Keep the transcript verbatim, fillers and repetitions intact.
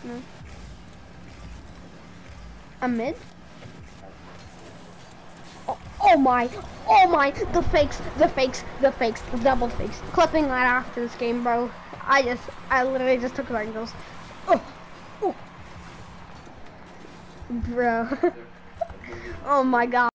No. A mid? Oh, oh my, oh my, the fakes, the fakes, the fakes, the double fakes. Clipping that after this game, bro. I just, I literally just took angles. Oh, oh. Bro. Oh my god.